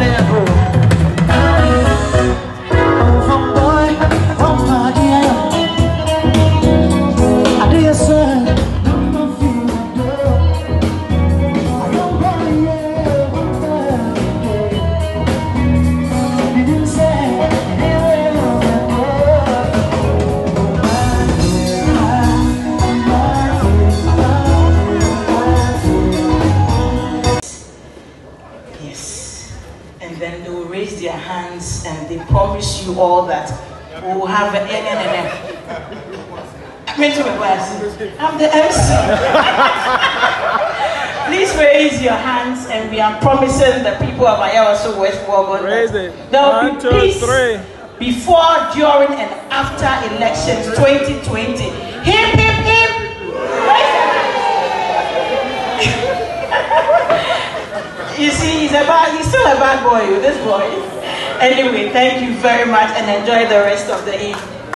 And they promise you all that we will have an I'm the MC. Please raise your hands, and we are promising the people of Ayawaso West Wargon raise it. There will be peace 3 before, during, and after elections 2020. Hip, hip, hip. You see, he's still a bad boy, this boy. Anyway, thank you very much and enjoy the rest of the evening.